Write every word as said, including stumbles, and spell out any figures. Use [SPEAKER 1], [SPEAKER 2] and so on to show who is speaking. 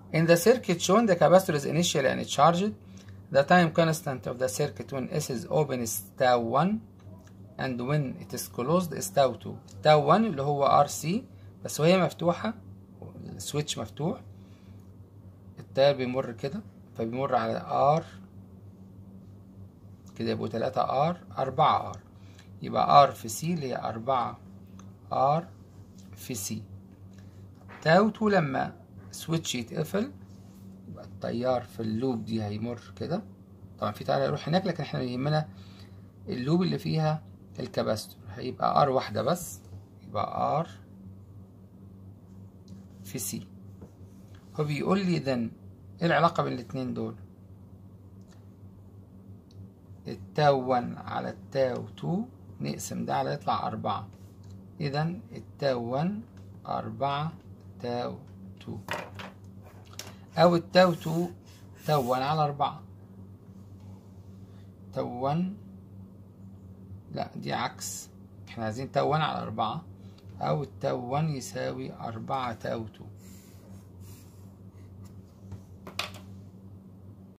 [SPEAKER 1] In the circuit shown, the capacitor is initially uncharged. The time constant of the circuit when S is open is tau one and when it is closed is tau two. tau one اللي هو ار سي، بس وهي مفتوحة السويتش مفتوح التيار بيمر كده، فبيمر على ار كده يبقوا تلاتة ار أربعة ار، يبقى ار في سي اللي هي أربعة ار في سي. تاو تو لما سويتش يتقفل يبقى التيار في اللوب دي هيمر كده، طبعا في تيار هيروح هناك لكن احنا يهمنا اللوب اللي فيها الكاباستور، هيبقى ار واحدة بس، يبقى ار في سي. هو بيقول لي then ايه العلاقة بين الاتنين دول؟ التاو واحد على التاو اتنين نقسم ده على يطلع أربعة، إذا التاو واحد أربعة تاو اتنين، أو التاو اتنين تاو واحد على أربعة. تاو واحد لأ دي عكس، احنا عايزين تاو واحد على أربعة، أو التاو واحد يساوي أربعة تاو اتنين.